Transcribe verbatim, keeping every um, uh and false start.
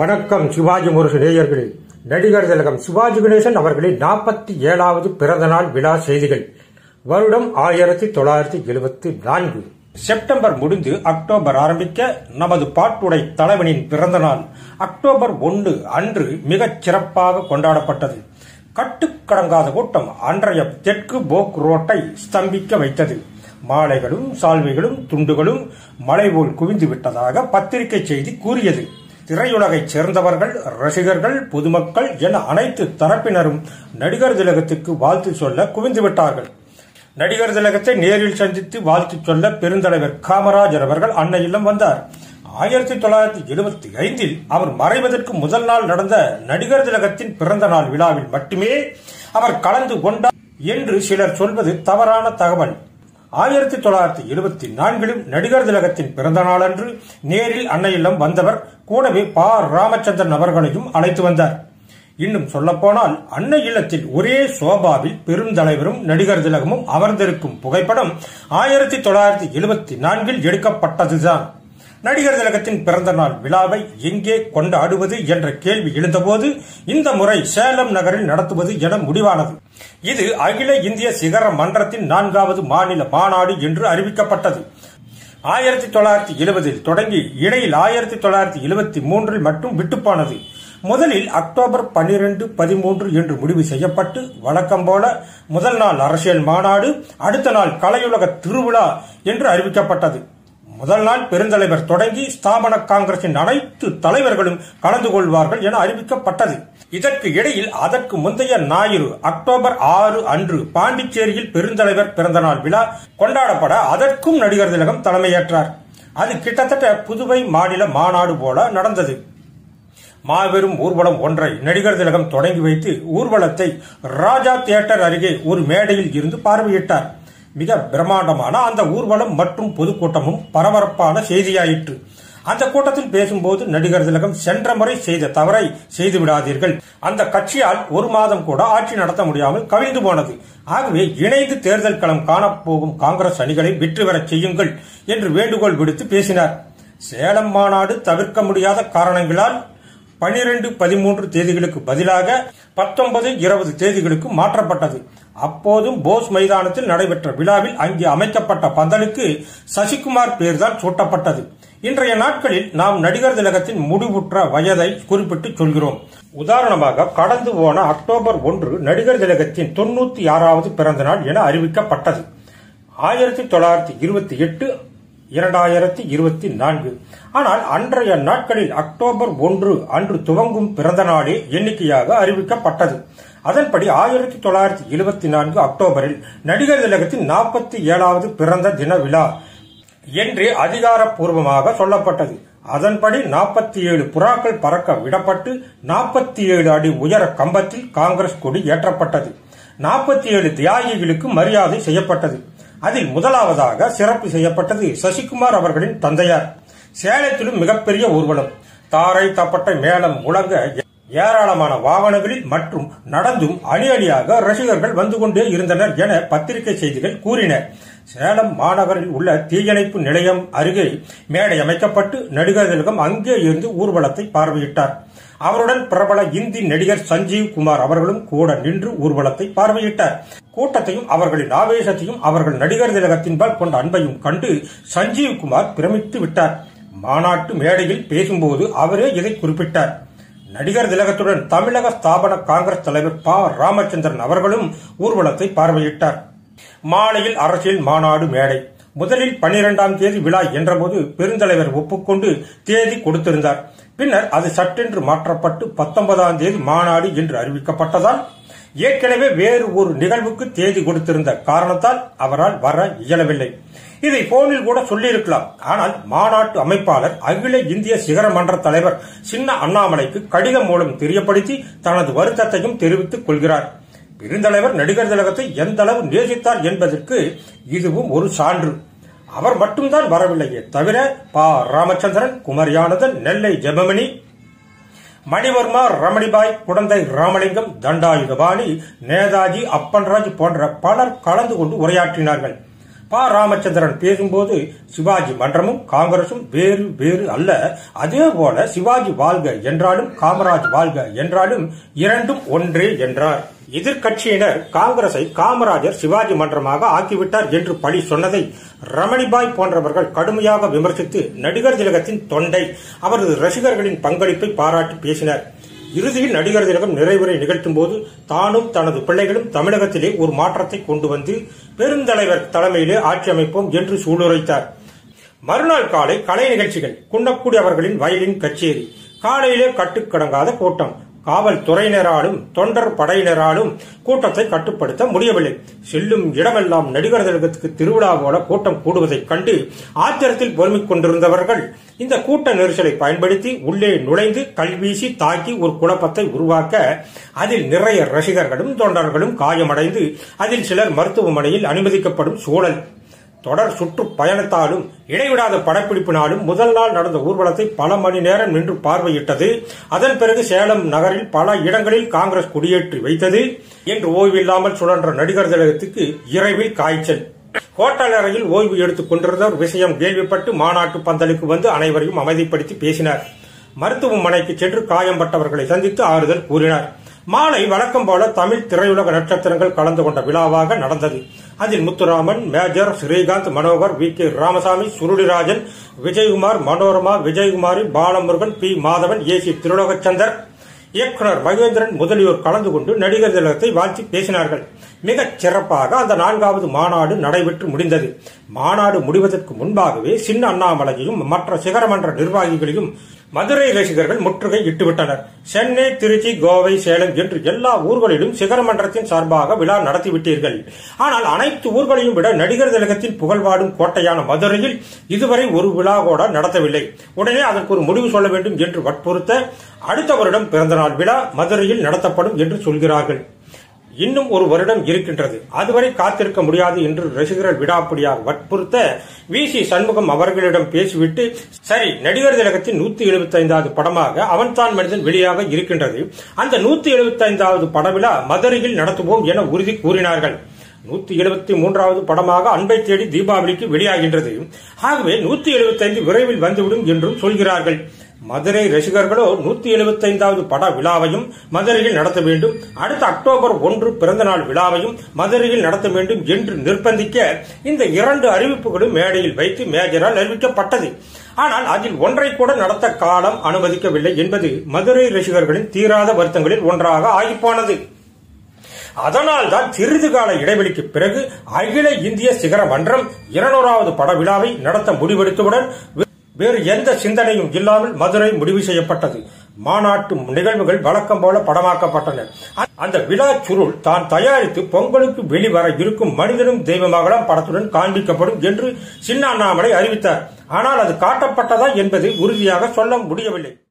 வணக்கம் சிவாஜி முரசு நேயர்களே. நடிகர் திலகம் சிவாஜி கணேசன் அவர்களின் நாற்பத்தி ஏழாவது பிறந்த நாள் விழா செய்திகள். வருடம் ஆயிரத்தி தொள்ளாயிரத்தி எழுபத்தி நான்கு. செப்டம்பர் முடிந்து அக்டோபர் ஆரம்பிக்க நமது பாட்டுடை தலைவனின் பிறந்த நாள் அக்டோபர் ஒன்று அன்று மிகச் சிறப்பாக கொண்டாடப்பட்டது. கட்டுக்கடங்காத கூட்டம் அன்றைய தெற்கு போக் ரோட்டை ஸ்தம்பிக்க வைத்தது. மாலைகளும் சால்வைகளும் துண்டுகளும் மலை போல் குவிந்து விட்டதாக பத்திரிகை செய்தி கூறியது. திரையுலகைச் சேர்ந்தவர்கள், ரசிகர்கள், பொதுமக்கள் என அனைத்து தரப்பினரும் நடிகர் திலகத்துக்கு வாழ்த்து சொல்ல குவிந்து விட்டார்கள். நடிகர் திலகத்தை நேரில் சந்தித்து வாழ்த்து சொல்ல பெருந்தலைவர் காமராஜர் அவர்கள் அன்னை இல்லம் வந்தார். ஆயிரத்தி தொள்ளாயிரத்தி எழுபத்தி ஐந்தில் அவர் மறைவதற்கு முதல் நாள் நடந்த நடிகர் திலகத்தின் பிறந்த நாள் விழாவில் மட்டுமே அவர் கலந்து கொண்டார் என்று சிலர் சொல்வது தவறான தகவல். ஆயிரத்தி தொள்ளாயிரத்தி எழுபத்தி நான்கிலும் நடிகர் திலகத்தின் பிறந்த நாள் அன்று நேரில் அன்னை இல்லம் வந்தவர் கூடவே பா ராமச்சந்திரன் அவர்களையும் அழைத்து வந்தார். இன்னும் சொல்ல போனால் அன்னை இல்லத்தில் ஒரே சோபாவில் பெருந்தலைவரும் நடிகர் திலகமும் அமர்ந்திருக்கும் புகைப்படம் ஆயிரத்தி தொள்ளாயிரத்தி எழுபத்தி நான்கில் எடுக்கப்பட்டதுதான். நடிகர் திலகத்தின் பிறந்த நாள் விழாவை எங்கே கொண்டாடுவது என்ற கேள்வி எழுந்தபோது இந்த முறை சேலம் நகரில் நடத்துவது என முடிவானது. இது அகில இந்திய சிகர மன்றத்தின் நான்காவது மாநில மாநாடு என்று அறிவிக்கப்பட்டது. ஆயிரத்தி தொள்ளாயிரத்தி எழுபதில் தொடங்கி இடையில் ஆயிரத்தி தொள்ளாயிரத்தி எழுபத்தி மூன்றில் மட்டும் விட்டுப்போனது. முதலில் அக்டோபர் பன்னிரண்டு பதிமூன்று என்று முடிவு செய்யப்பட்டு வழக்கம் போல முதல் நாள் அரசியல் மாநாடு, அடுத்த நாள் கலையுலக திருவிழா என்று அறிவிக்கப்பட்டது. முதல் நாள் பெருந்தலைவர் தொடங்கி ஸ்தாபன காங்கிரசின் அனைத்து தலைவர்களும் கலந்து கொள்வார்கள் என அறிவிக்கப்பட்டது. இதற்கு இடையில் அதற்கு முந்தைய ஞாயிறு அக்டோபர் ஆறு அன்று பாண்டிச்சேரியில் பெருந்தலைவர் பிறந்த நாள் விழா கொண்டாடப்பட அதற்கும் நடிகர் திலகம் தலைமையேற்றார். அது கிட்டத்தட்ட புதுவை மாநில மாநாடு போல நடந்தது. மாபெரும் ஊர்வலம் ஒன்றை நடிகர் திலகம் தொடங்கி வைத்து ஊர்வலத்தை ராஜா தியேட்டர் அருகே ஒரு மேடையில் இருந்து பார்வையிட்டார். மிக பிரம்மாண்டமான அந்த ஊர்வலம் மற்றும் பொதுக்கூட்டமும் பரபரப்பான செய்தியாயிற்று. அந்த கூட்டத்தில் பேசும்போது நடிகர் திலகம் சென்ற முறை செய்த தவறை செய்து விடாதீர்கள், அந்த கட்சியால் ஒரு மாதம் கூட ஆட்சி நடத்த முடியாமல் கவிழ்ந்து போனது, ஆகவே இணைந்து தேர்தல் களம் காணப்போகும் காங்கிரஸ் அணிகளை வெற்றி பெறச் செய்யுங்கள் என்று வேண்டுகோள் விடுத்து பேசினார். சேலம் மாநாடு தவிர்க்க முடியாத காரணங்களால் பனிரெண்டு பதிமூன்று தேதிகளுக்கு பதிலாக பத்தொன்பது இருபது தேதிகளுக்கு மாற்றப்பட்டது. அப்போதும் போஸ் மைதானத்தில் நடைபெற்ற விழாவில் அங்கே அமைக்கப்பட்ட பந்தலுக்கு சசிகுமார் பெயர்தான் சூட்டப்பட்டது. இன்றைய நாட்களில் நாம் நடிகர் திலகத்தின் முடிவுற்ற வயதை குறிப்பிட்டு சொல்கிறோம். உதாரணமாக கடந்து போன அக்டோபர் ஒன்று நடிகர் திலகத்தின் தொன்னூத்தி ஆறாவது பிறந்த நாள் என அறிவிக்கப்பட்டது. ஆயிரத்தி தொள்ளாயிரத்தி இருபத்தி எட்டு இரண்டாயிரத்தி இருபத்தி நான்கு. ஆனால் அன்றைய நாட்களில் அக்டோபர் ஒன்று அன்று துவங்கும் பிறந்த நாளே எண்ணிக்கையாக அறிவிக்கப்பட்டது. அதன்படி ஆயிரத்தி தொள்ளாயிரத்தி எழுபத்தி நான்கு அக்டோபரில் நடிகர் திலகத்தின் நாற்பத்தி ஏழாவது பிறந்த தின விழா என்றே அதிகாரப்பூர்வமாக சொல்லப்பட்டது. அதன்படி நாற்பத்தி ஏழு புறாக்கள் பறக்க விடப்பட்டு நாற்பத்தி ஏழு அடி உயர கம்பத்தில் காங்கிரஸ் கொடி ஏற்றப்பட்டது. நாற்பத்தி ஏழு தியாகிகளுக்கு மரியாதை செய்யப்பட்டது. அதில் முதலாவதாக சிறப்பு செய்யப்பட்டது சசிகுமார் அவர்களின் தந்தையார். சேலத்திலும் மிகப்பெரிய ஊர்வலம், தாரை தப்பட்டை மேளம் முழங்க ஏராளமான வாகனங்களில் மற்றும் நடந்தும் அணி அணியாக ரசிகர்கள் வந்து கொண்டே இருந்தனர் என பத்திரிகை செய்திகள் கூறின. சேலம் மாநகரில் உள்ள தீயணைப்பு நிலையம் அருகே மேடை அமைக்கப்பட்டு நடிகர் திலகம் அங்கே இருந்து ஊர்வலத்தை பார்வையிட்டார். அவருடன் பிரபல இந்தி நடிகர் சஞ்சீவ் குமார் அவர்களும் கூட நின்று ஊர்வலத்தை பார்வையிட்டார். கூட்டத்தையும் அவர்களின் ஆவேசத்தையும் அவர்கள் நடிகர் திலகத்தின்பால் கொண்ட அன்பையும் கண்டு சஞ்சீவ் குமார் பிரமித்து விட்டார். மாநாட்டு மேடையில் பேசும்போது அவரே இதை குறிப்பிட்டார். நடிகர் திலகத்துடன் தமிழக ஸ்தாபன காங்கிரஸ் தலைவர் பா ராமச்சந்திரன் அவர்களும் ஊர்வலத்தை பார்வையிட்டார். மாலையில் அரசியல் மாநாடு மேடை. முதலில் பனிரெண்டாம் தேதி விழா என்றபோது பெருந்தலைவர் ஒப்புக்கொண்டு தேதி கொடுத்திருந்தார். பின்னர் அது சட்டென்று மாற்றப்பட்டு பத்தொன்பதாம் தேதி மாநாடு என்று அறிவிக்கப்பட்டதால் ஏற்கனவே வேறு ஒரு நிகழ்வுக்கு தேதி கொடுத்திருந்த காரணத்தால் அவரால் வர இயலவில்லை. இதை போனில் கூட சொல்லியிருக்கலாம். ஆனால் மாநாட்டு அமைப்பாளர் அகில இந்திய சிகர மன்ற தலைவர் சின்ன அண்ணாமலைக்கு கடிதம் மூலம் தெரியப்படுத்தி தனது வருத்தத்தையும் தெரிவித்துக் கொள்கிறார். பெருந்தலைவர் நடிகர் திலகத்தை எந்த அளவு நேசித்தார் என்பதற்கு இதுவும் ஒரு சான்று. அவர் மட்டும்தான் வரவில்லையே தவிர பா ராமச்சந்திரன், குமரியானந்தன், நெல்லை ஜெபமணி, மணிவர்மா, ரமணிபாய், குடந்தை ராமலிங்கம், தண்டாயுதபாணி, நேதாஜி, அப்பன்ராஜ் போன்ற பலர் கலந்து கொண்டு உரையாற்றினார்கள். ப. ராமச்சந்திரன் பேசும்போது சிவாஜி மன்றமும் காங்கிரசும் வேறு வேறு அல்ல, அதேபோல சிவாஜி வாழ்க என்றாலும் காமராஜ் வாழ்க என்றாலும் இரண்டும் ஒன்றே என்றார். எதிர்கட்சியினர் காங்கிரஸை காமராஜர் சிவாஜி மன்றமாக ஆக்கிவிட்டார் என்று பழி சொன்னதை ரமணிபாய் போன்றவர்கள் கடுமையாக விமர்சித்து நடிகர் திலகத்தின் தொண்டை, அவரது ரசிகர்களின் பங்களிப்பை பாராட்டி பேசினர். இறுதியில் நடிகர் திலகம் நிறைவுரை நிகழ்த்தும் போது தானும் தனது பிள்ளைகளும் தமிழகத்திலே ஒரு மாற்றத்தை கொண்டு வந்து பெருந்தலைவர் தலைமையிலே ஆட்சி அமைப்போம் என்று சூளுரைத்தார். மறுநாள் காலை கலை நிகழ்ச்சிகள். குன்னக்குடி அவர்களின் வயலின் கச்சேரி. காலையிலே கட்டுக்கடங்காத கூட்டம். காவல்துறையினராலும் தொண்டர் படையினராலும் கூட்டத்தை கட்டுப்படுத்த முடியவில்லை. செல்லும் இடமெல்லாம் நடிகர் திலகத்துக்கு திருவிழா போல கூட்டம் கூடுவதைக் கண்டு ஆத்திரத்தில் பொறுமிக் கொண்டிருந்தவர்கள் இந்த கூட்ட நெரிசலை பயன்படுத்தி உள்ளே நுழைந்து கல்வீசி தாக்கி ஒரு குழப்பத்தை உருவாக்க அதில் நிறைய ரசிகர்களும் தொண்டர்களும் காயமடைந்து அதில் சிலர் மருத்துவமனையில் அனுமதிக்கப்படும் சூழல். தொடர் சுற்று பயணத்தாலும் இடைவிடாத படப்பிடிப்பினாலும் முதல் நாள் நடந்த ஊர்வலத்தை பல மணி நேரம் நின்று பார்வையிட்டது. அதன் பிறகு சேலம் நகரில் பல இடங்களில் காங்கிரஸ் குடியேற்றி வைத்தது என்று ஓய்வில்லாமல் சுழன்ற நடிகர் திலகத்துக்கு இரவில் காய்ச்சல். ஹோட்டல் அறையில் ஓய்வு எடுத்துக் கொண்டிருந்தவர் விஷயம் கேள்விப்பட்டு மாநாட்டு பந்தலுக்கு வந்து அனைவரையும் அமைதிப்படுத்தி பேசினார். மருத்துவமனைக்கு சென்று காயம்பட்டவர்களை சந்தித்து ஆறுதல் கூறினார். மாலை வழக்கம் போல தமிழ் திரையுலக நட்சத்திரங்கள் கலந்து கொண்ட விழாவாக நடந்தது. அதில் Muthuraman, Major, Srikanth, Manohar, V K Ramasamy, Surulirajan, Vijayakumar, Manorama, Vijayakumari, Balamurugan, P Madhavan, A C Tirulokchandar, இயக்குனர் மகேந்திரன் முதலியோர் கலந்து கொண்டு நடிகர் திலகத்தை வாழ்த்தி பேசினார்கள். மிகச் சிறப்பாக அந்த நான்காவது மாநாடு நடைபெற்று முடிந்தது. மாநாடு முடிவதற்கு முன்பாகவே சின்ன அண்ணாமலையையும் மற்ற சிகரமன்ற நிர்வாகிகளையும் மதுரை ரசிகர்கள் முற்றுகை இட்டுவிட்டனர். சென்னை, திருச்சி, கோவை, சேலம் என்று எல்லா ஊர்களிலும் சிகரமன்றத்தின் சார்பாக விழா நடத்திவிட்டீர்கள். ஆனால் அனைத்து ஊர்களையும் விட நடிகர் திலகத்தின் புகழ்வாடும் கோட்டையான மதுரையில் இதுவரை ஒரு விழா கூட நடத்தவில்லை. உடனே அதற்கு ஒரு முடிவு சொல்ல வேண்டும் என்று வற்புறுத்த அடுத்த வருடம் பிறந்தநாள் விழா மதுரையில் நடத்தப்படும் என்று சொல்கிறார்கள். இன்னும் ஒரு வருடம் இருக்கின்றது, அதுவரை காத்திருக்க முடியாது என்று ரசிகர்கள் விடாப்பிடியாக வற்புறுத்த வி சி சண்முகம் அவர்களிடம் பேசிவிட்டு, சரி, நடிகர் திலகத்தின் நூத்தி எழுபத்தி ஐந்தாவது படமாக அவன்தான் மனிதன் வெளியாக இருக்கின்றது, அந்த நூத்தி எழுபத்தி ஐந்தாவது படவிழா மதுரையில் நடத்துவோம் என உறுதி கூறினார்கள். நூத்தி எழுபத்தி மூன்றாவது படமாக அன்பை தேடி தீபாவளிக்கு வெளியாகின்றது. ஆகவே நூத்தி எழுபத்தி ஐந்து விரைவில் வந்துவிடும் என்றும் சொல்கிறார்கள். மதுரை ரசிகர்களோ நூத்தி எழுபத்தி ஐந்தாவது பட விழாவையும் மதுரையில் நடத்த வேண்டும், அடுத்த அக்டோபர் ஒன்று பிறந்தநாள் விழாவையும் மதுரையில் நடத்த வேண்டும் என்று நிர்பந்திக்க இந்த இரண்டு அறிவிப்புகளும் மேடையில் வைத்து மேஜரால் அறிவிக்கப்பட்டது. ஆனால் அதில் ஒன்றை கூட நடத்த காலம் அனுமதிக்கவில்லை என்பது மதுரை ரசிகர்களின் தீராத வருத்தங்களில் ஒன்றாக ஆகிப்போனது. அதனால்தான் சிறிது கால இடைவெளிக்கு பிறகு அகில இந்திய சிகர மன்றம் இருநூறாவது பட விழாவை நடத்த முடிவெடுத்தவுடன் வேறு எந்த சிந்தனையும் இல்லாமல் மதுரை முடிவு செய்யப்பட்டது. மாநாட்டு நிகழ்வுகள் வழக்கம் போல படமாக்கப்பட்டன. அந்த விழா சுருள் தான் தயாரித்து பொங்கலுக்கு வெளிவர இருக்கும் மனிதனும் தெய்வமாகலாம் படத்துடன் காண்பிக்கப்படும் என்று சின்ன அண்ணாமலை அறிவித்தார். ஆனால் அது காட்டப்பட்டதா என்பது உறுதியாக சொல்ல முடியவில்லை.